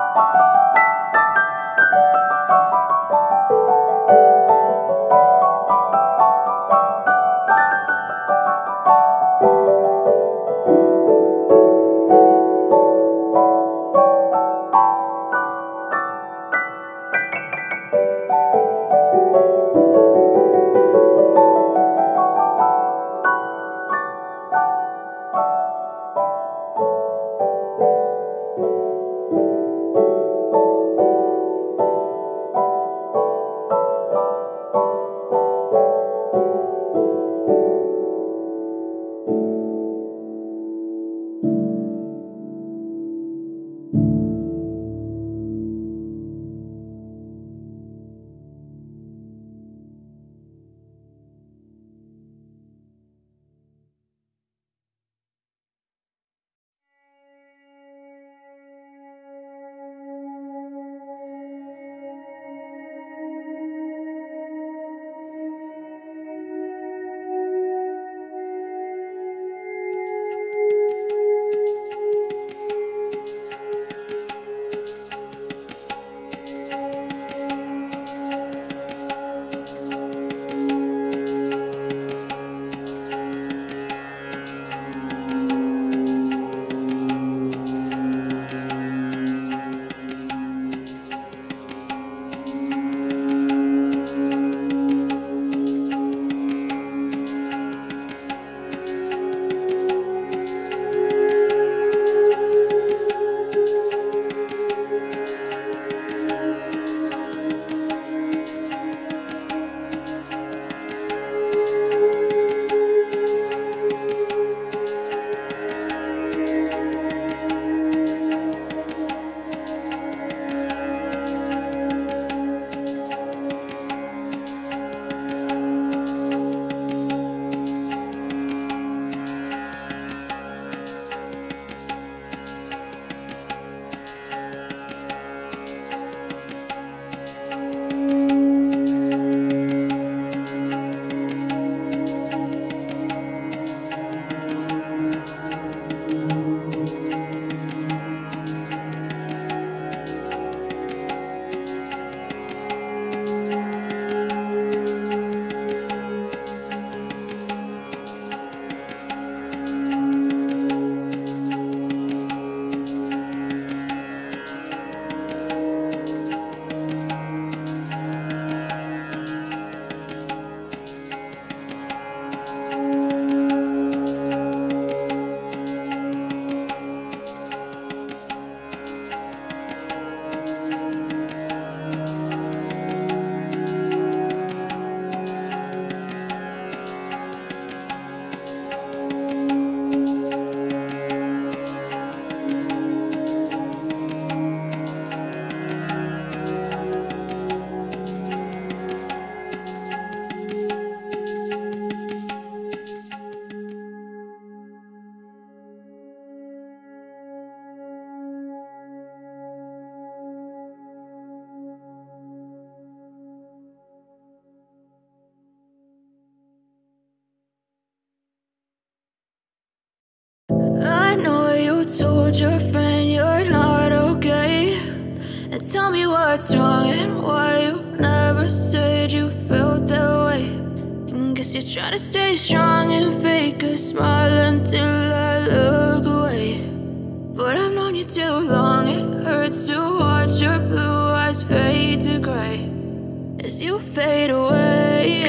told your friend you're not okay, and tell me what's wrong and why you never said you felt that way. And guess you're trying to stay strong and fake a smile until I look away. But I've known you too long, it hurts to watch your blue eyes fade to gray as you fade away,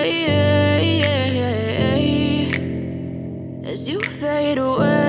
as you fade away.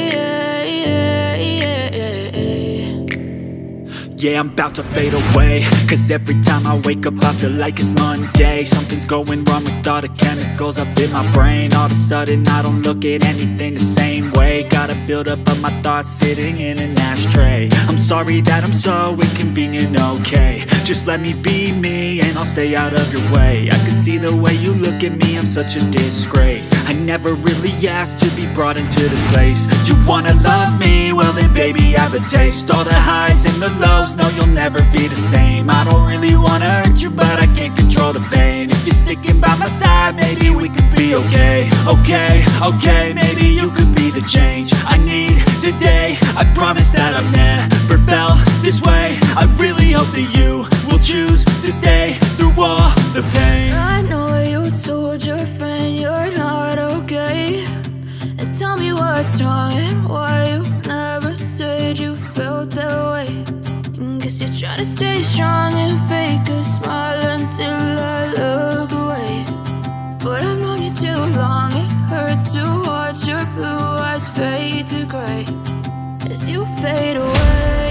Yeah, I'm about to fade away, cause every time I wake up I feel like it's Monday. Something's going wrong with all the chemicals up in my brain. All of a sudden I don't look at anything the same way. Gotta build up of my thoughts sitting in an ashtray. I'm sorry that I'm so inconvenient, okay. Just let me be me and I'll stay out of your way. I can see the way you look at me, I'm such a disgrace. I never really asked to be brought into this place. You wanna love me? Well then baby I have a taste. All the highs and the lows, no you'll never be the same. I don't really wanna hurt you but I can't control the pain. If you're sticking by my side maybe we could be okay. Okay, maybe you could be the change I need today. I promise that I've never felt this way. I really hope that you will choose to stay through all the pain. I know you told your friend you're not okay, and tell me what's wrong and why you never said you felt that way. And guess you're trying to stay strong and fake a smile until I look away. But I've known you too long, it hurts to watch your blue eyes fade to gray as you fade away,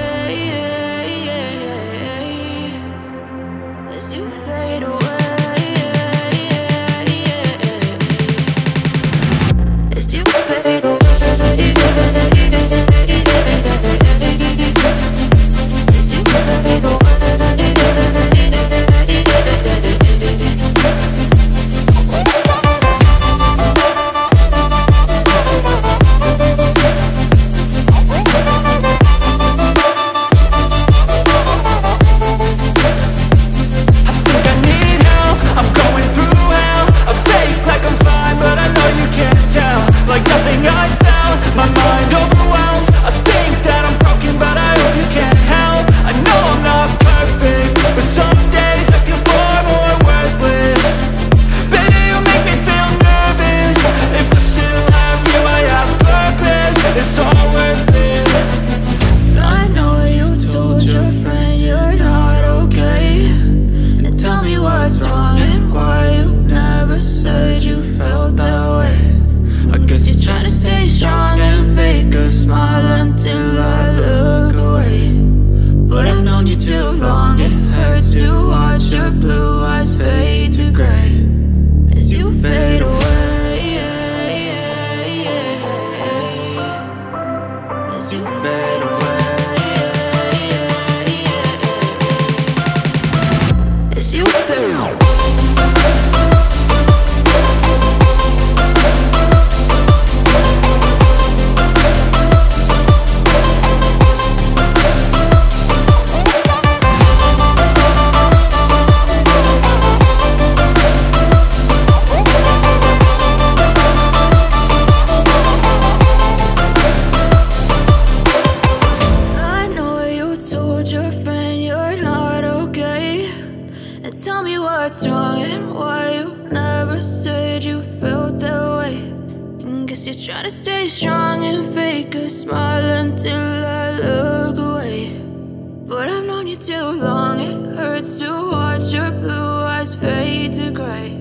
as you fade away, as you fade away, as you fade away. Like nothing I found, my mind overwhelms. I think that I'm broken, but I hope you can't help. I know I'm not perfect, but some days I feel far more worthless. Baby, you make me feel nervous. If I still have you, I have purpose. It's all worth it. I know you told your friend you're not okay, and tell me what's wrong and why you never said you felt that way. I guess you're trying to stay strong and fake a smile until I look away. But I've known you too long, it hurts to watch your blue eyes fade to gray as you fade away, as you fade away, as you fade away. Tell me what's wrong and why you never said you felt that way. And guess you're trying to stay strong and fake a smile until I look away. But I've known you too long, it hurts to watch your blue eyes fade to gray